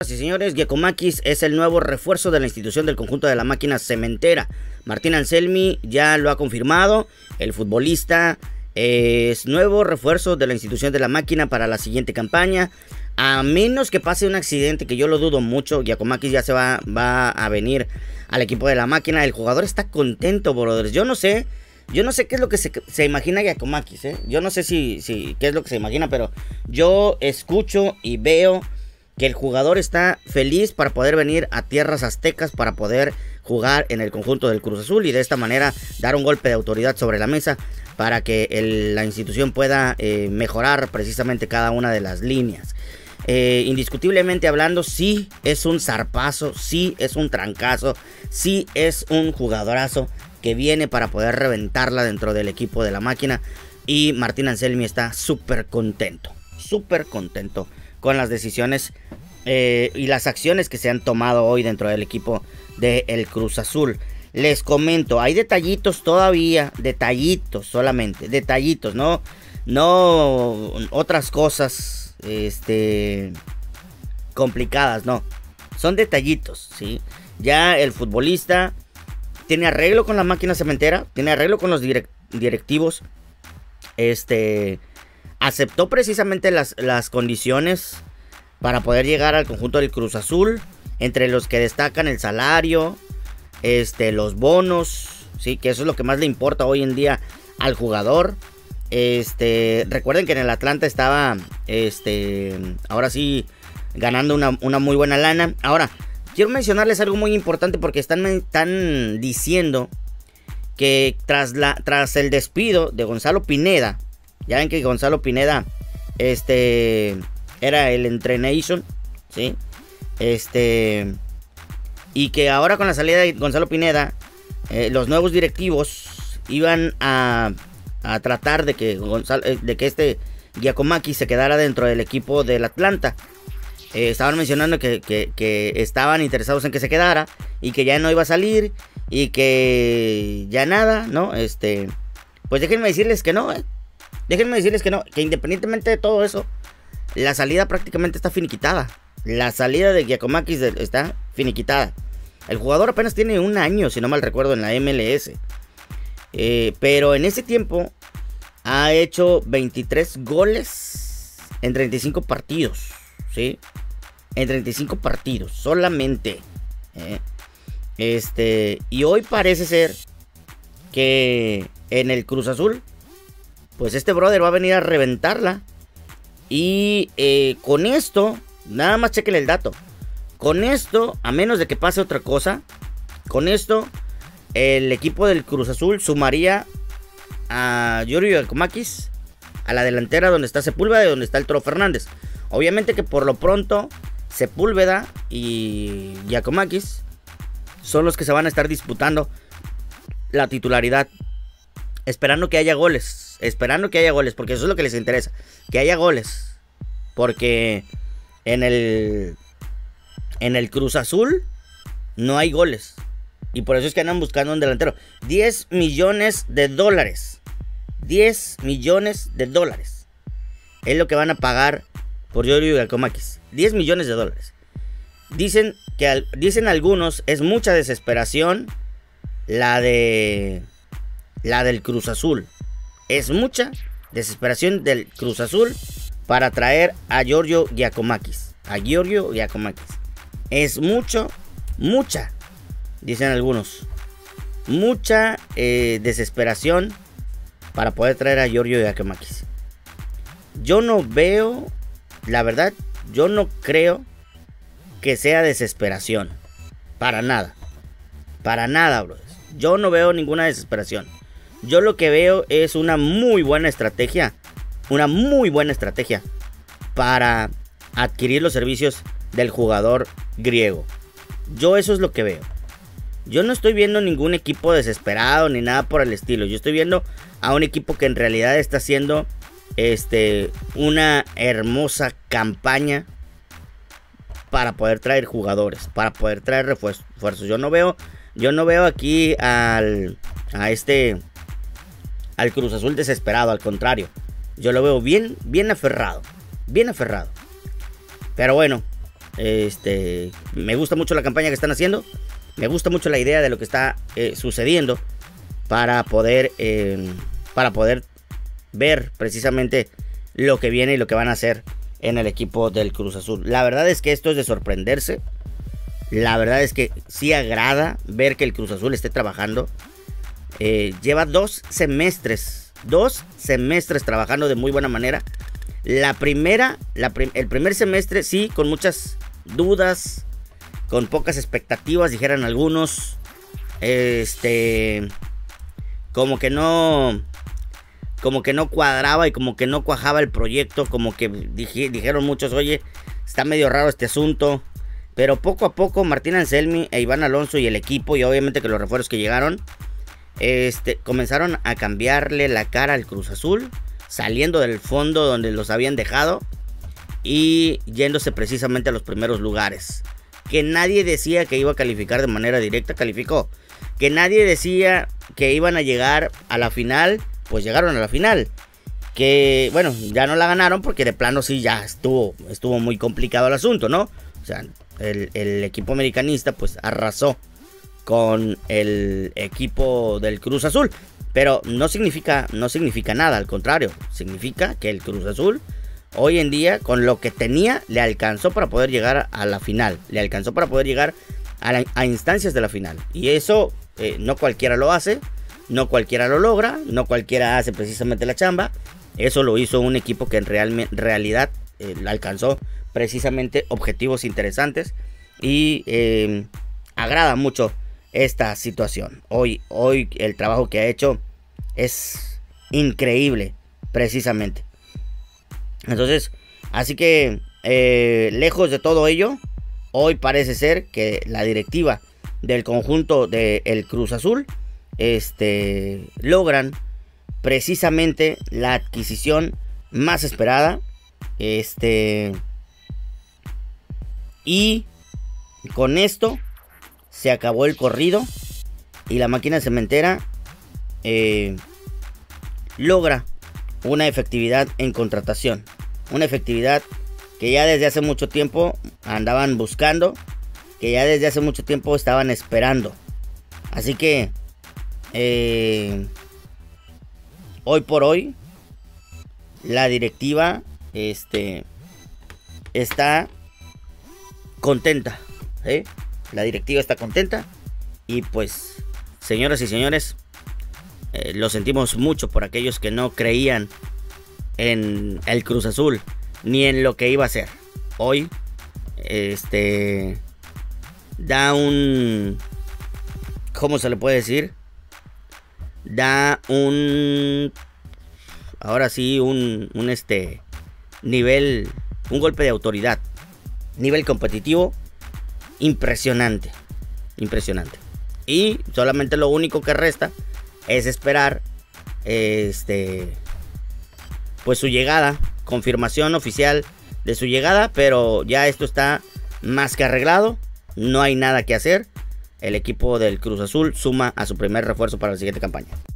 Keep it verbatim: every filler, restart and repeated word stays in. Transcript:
Sí, señores, Giacomakis es el nuevo refuerzo de la institución del conjunto de la máquina cementera. Martín Anselmi ya lo ha confirmado. El futbolista es nuevo refuerzo de la institución de la máquina para la siguiente campaña. A menos que pase un accidente, que yo lo dudo mucho, Giacomakis ya se va, va a venir al equipo de la máquina. El jugador está contento, brothers. Yo no sé, yo no sé qué es lo que se, se imagina Giacomakis, ¿eh? Yo no sé si, si qué es lo que se imagina, pero yo escucho y veo que el jugador está feliz para poder venir a tierras aztecas, para poder jugar en el conjunto del Cruz Azul y de esta manera dar un golpe de autoridad sobre la mesa para que el, la institución pueda eh, mejorar precisamente cada una de las líneas. Eh, indiscutiblemente hablando, sí es un zarpazo, sí es un trancazo, sí es un jugadorazo que viene para poder reventarla dentro del equipo de la máquina. Y Martín Anselmi está súper contento, súper contento con las decisiones eh, y las acciones que se han tomado hoy dentro del equipo del Cruz Azul. Les comento, hay detallitos todavía, detallitos solamente, detallitos, no, no otras cosas este, complicadas, no, son detallitos, ¿sí? Ya el futbolista tiene arreglo con la máquina cementera, tiene arreglo con los direct, directivos, este... aceptó precisamente las, las condiciones para poder llegar al conjunto del Cruz Azul, entre los que destacan el salario, este, los bonos, sí, que eso es lo que más le importa hoy en día al jugador. Este, recuerden que en el Atlanta estaba, este, ahora sí, ganando una, una muy buena lana. Ahora, quiero mencionarles algo muy importante porque están, están diciendo que tras, la, tras el despido de Gonzalo Pineda, ya ven que Gonzalo Pineda este, era el entrenation, ¿sí? Este, y que ahora con la salida de Gonzalo Pineda, eh, los nuevos directivos iban a, a tratar de que, Gonzalo, de que este Giacomakis se quedara dentro del equipo del Atlanta. Eh, estaban mencionando que, que, que estaban interesados en que se quedara y que ya no iba a salir y que ya nada, ¿no? Este, pues déjenme decirles que no, ¿eh? Déjenme decirles que no, que independientemente de todo eso, la salida prácticamente está finiquitada. La salida de Giacomakis está finiquitada. El jugador apenas tiene un año, si no mal recuerdo, en la M L S. Eh, pero en ese tiempo ha hecho veintitrés goles en treinta y cinco partidos. ¿Sí? En treinta y cinco partidos, solamente. ¿eh? Este, y hoy parece ser que en el Cruz Azul, pues este brother va a venir a reventarla. Y eh, con esto, nada más chequen el dato. Con esto, a menos de que pase otra cosa, con esto, el equipo del Cruz Azul sumaría a Giorgio Giacomakis a la delantera donde está Sepúlveda y donde está el Toro Fernández. Obviamente que por lo pronto, Sepúlveda y Giacomakis son los que se van a estar disputando la titularidad, esperando que haya goles. Esperando que haya goles, porque eso es lo que les interesa. Que haya goles. Porque en el, en el Cruz Azul no hay goles. Y por eso es que andan buscando un delantero. diez millones de dólares. diez millones de dólares. Es lo que van a pagar por Giorgio Giacomakis. diez millones de dólares. Dicen, que al, dicen algunos, es mucha desesperación la de la del Cruz Azul. Es mucha desesperación del Cruz Azul para traer a Giorgio Giacomakis. A Giorgio Giacomakis. Es mucho, mucha, dicen algunos. Mucha eh, desesperación para poder traer a Giorgio Giacomakis. Yo no veo, la verdad, yo no creo que sea desesperación. Para nada. Para nada, bro. Yo no veo ninguna desesperación. Yo lo que veo es una muy buena estrategia. Una muy buena estrategia para adquirir los servicios del jugador griego. Yo eso es lo que veo. Yo no estoy viendo ningún equipo desesperado ni nada por el estilo. Yo estoy viendo a un equipo que en realidad está haciendo este, una hermosa campaña para poder traer jugadores, para poder traer refuerzos. Yo no veo, yo no veo aquí al, a este... al Cruz Azul desesperado, al contrario. Yo lo veo bien, bien aferrado. Bien aferrado. Pero bueno, Este, me gusta mucho la campaña que están haciendo. Me gusta mucho la idea de lo que está eh, sucediendo para poder, eh, para poder ver precisamente lo que viene y lo que van a hacer en el equipo del Cruz Azul. La verdad es que esto es de sorprenderse. La verdad es que sí agrada ver que el Cruz Azul esté trabajando. Eh, lleva dos semestres, dos semestres trabajando de muy buena manera. La primera, la prim- el primer semestre sí, con muchas dudas, con pocas expectativas, dijeran algunos. Este, como que no, como que no cuadraba y como que no cuajaba el proyecto, como que dije, dijeron muchos, oye, está medio raro este asunto. Pero poco a poco Martín Anselmi e Iván Alonso y el equipo, y obviamente que los refuerzos que llegaron, este, comenzaron a cambiarle la cara al Cruz Azul, saliendo del fondo donde los habían dejado y yéndose precisamente a los primeros lugares. Que nadie decía que iba a calificar de manera directa, calificó. Que nadie decía que iban a llegar a la final, pues llegaron a la final. Que, bueno, ya no la ganaron porque de plano sí ya estuvo, estuvo muy complicado el asunto, ¿no? O sea, el, el equipo americanista pues arrasó con el equipo del Cruz Azul. Pero no significa, no significa nada, al contrario. Significa que el Cruz Azul hoy en día, con lo que tenía, le alcanzó para poder llegar a la final. Le alcanzó para poder llegar a, la, a instancias de la final. Y eso eh, no cualquiera lo hace, no cualquiera lo logra, no cualquiera hace precisamente la chamba. Eso lo hizo un equipo que en real, realidad eh, alcanzó precisamente objetivos interesantes. Y eh, agrada mucho esta situación. Hoy, hoy el trabajo que ha hecho es increíble, precisamente. Entonces, así que eh, lejos de todo ello, hoy parece ser que la directiva del conjunto del Cruz Azul este, logran precisamente la adquisición más esperada. Este, y con esto se acabó el corrido y la máquina cementera eh, logra una efectividad en contratación. Una efectividad que ya desde hace mucho tiempo andaban buscando, que ya desde hace mucho tiempo estaban esperando. Así que eh, hoy por hoy la directiva este, está contenta, ¿eh? La directiva está contenta y pues, señoras y señores, eh, lo sentimos mucho por aquellos que no creían en el Cruz Azul ni en lo que iba a ser. Hoy, este, da un, ¿cómo se le puede decir? Da un, ahora sí, un, un este, nivel, un golpe de autoridad, nivel competitivo. Impresionante, impresionante. Y solamente lo único que resta es esperar este, pues su llegada, confirmación oficial de su llegada, pero ya esto está más que arreglado, no hay nada que hacer. El equipo del Cruz Azul suma a su primer refuerzo para la siguiente campaña.